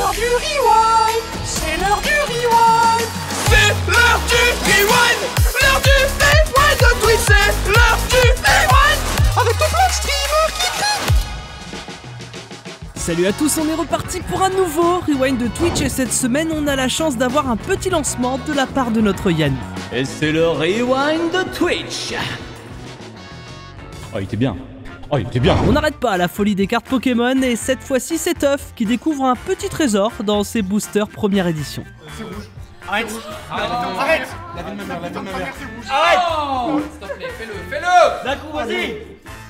l'heure du rewind. C'est l'heure du rewind. C'est l'heure du rewind. L'heure du rewind de Twitch. C'est l'heure du rewind. Avec tout plein de streamers qui crient. Salut à tous, on est reparti pour un nouveau Rewind de Twitch et cette semaine on a la chance d'avoir un petit lancement de la part de notre Yann. Et c'est le Rewind de Twitch. Oh il était bien. Oh il était bien. On n'arrête pas la folie des cartes Pokémon et cette fois-ci c'est Tuff qui découvre un petit trésor dans ses boosters première édition. C'est rouge. Arrête. Arrête. La vie de ma mère, la vie de ma mère. Arrête. Oh, s'il te plaît, fais-le. D'un coup vas-y.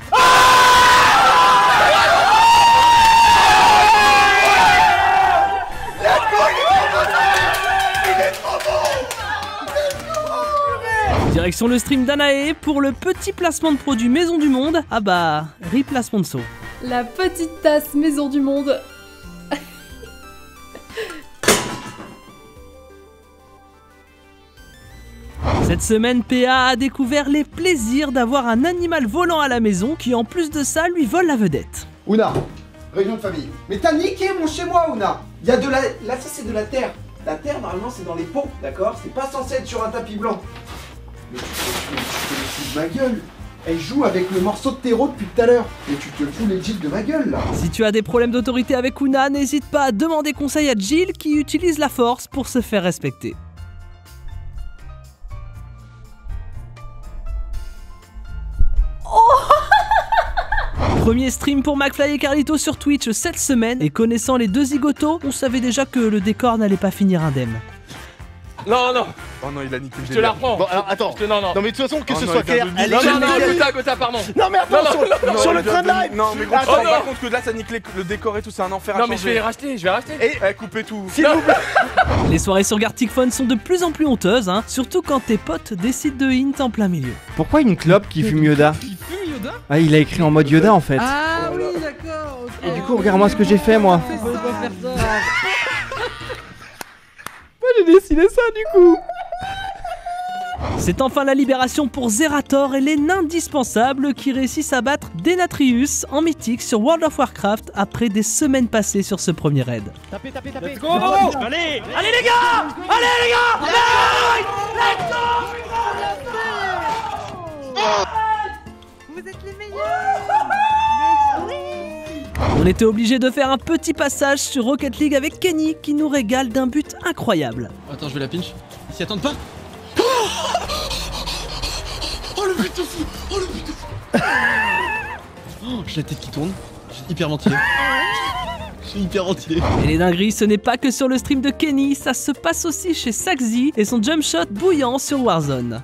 Direction le stream d'Anae pour le petit placement de produits Maison du Monde. Ah bah, rip la sponsor. La petite tasse Maison du Monde. Cette semaine, PA a découvert les plaisirs d'avoir un animal volant à la maison qui en plus de ça lui vole la vedette. Ouna, réunion de famille. Mais t'as niqué mon chez moi, Ouna. Il y a de la... Là, ça c'est de la terre. La terre, normalement, c'est dans les pots, d'accord? C'est pas censé être sur un tapis blanc. Mais tu te fous de ma gueule. Elle joue avec le morceau de terreau depuis tout à l'heure. Et tu te fous les Jill de ma gueule, là. Si tu as des problèmes d'autorité avec Ouna, n'hésite pas à demander conseil à Jill qui utilise la force pour se faire respecter. Premier stream pour McFly et Carlito sur Twitch cette semaine, et connaissant les deux zigotos, on savait déjà que le décor n'allait pas finir indemne. Non. Oh non, il a niqué le Je te la reprends. Bon, alors attends. Non. Non, mais de toute façon, que Oh ce non, soit il vient clair. de Elle Non, est Gotha, pardon. Non, mais attends, sur le train de live. Non, mais gros, Attends, tu te rends pas compte que là, ça nique le décor et tout, c'est un enfer à Non, mais je vais les changer. racheter, Et coupez tout. S'il vous plaît. Les soirées sur Gartic Phone sont de plus en plus honteuses, hein, surtout quand tes potes décident de hint en plein milieu. Pourquoi une clope qui fume Yoda? Qui fume Yoda? Ah, il a écrit en mode Yoda en fait. Ah oui, d'accord. Et du coup, regarde-moi ce que j'ai fait moi. Faut pas faire ça. Moi j'ai dessiné ça du coup. C'est enfin la libération pour Zerator et les nains indispensables qui réussissent à battre Denatrius en mythique sur World of Warcraft après des semaines passées sur ce premier raid. Let's go. Allez les gars. On était obligé de faire un petit passage sur Rocket League avec Kenny qui nous régale d'un but incroyable. Attends, je vais la pinch. Ils s'y attendent pas. Oh le but de fou. Oh, j'ai la tête qui tourne. J'ai hyper ventilé. Et les dingueries, ce n'est pas que sur le stream de Kenny, ça se passe aussi chez Saxzy et son jump shot bouillant sur Warzone.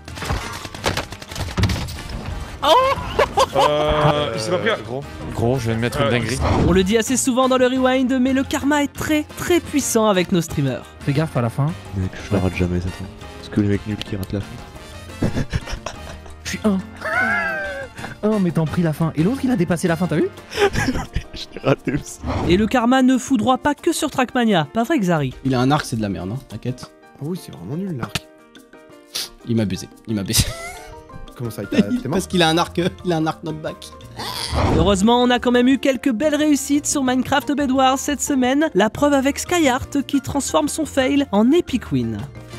Il s'est pas pris. Gros, je vais me mettre une dinguerie. On le dit assez souvent dans le rewind, mais le karma est très puissant avec nos streamers. Fais gaffe à la fin. Mec, je la rate jamais cette fois. Parce que les mecs nuls qui ratent la fin. Je suis un. Mais t'en pris la fin. Et l'autre il a dépassé la fin, t'as vu? Je l'ai raté aussi. Et le karma ne foudroie pas que sur Trackmania, pas vrai Xari? Il a un arc, c'est de la merde, hein. T'inquiète. Oh oui, c'est vraiment nul l'arc. Il m'a baisé. Comment ça, t'es mort? Parce qu'il a un arc knockback. Heureusement, on a quand même eu quelques belles réussites sur Minecraft Bed Wars cette semaine, la preuve avec Skyheart qui transforme son fail en Epic Win.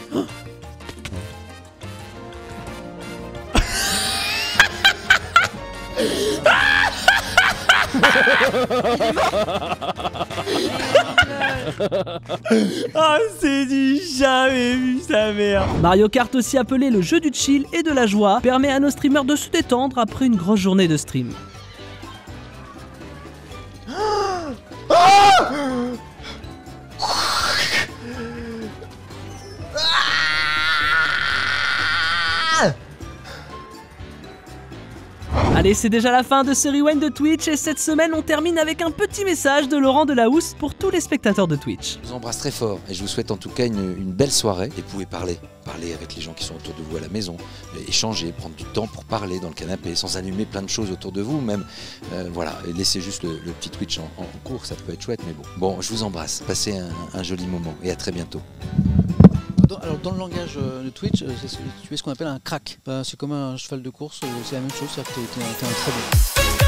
Ah c'est du jamais vu sa mère. Mario Kart, aussi appelé le jeu du chill et de la joie, permet à nos streamers de se détendre après une grosse journée de stream. Allez, c'est déjà la fin de ce rewind de Twitch et cette semaine on termine avec un petit message de Laurent Delahousse pour tous les spectateurs de Twitch. Je vous embrasse très fort et je vous souhaite en tout cas une belle soirée. Et vous pouvez parler avec les gens qui sont autour de vous à la maison, échanger, prendre du temps pour parler dans le canapé sans allumer plein de choses autour de vous, même voilà, et laissez juste le petit Twitch en cours, ça peut être chouette, mais bon. Bon, je vous embrasse, passez un joli moment et à très bientôt. Alors dans le langage de Twitch, tu es ce qu'on appelle un crack. C'est comme un cheval de course, c'est la même chose, c'est-à-dire que t'es un très bon.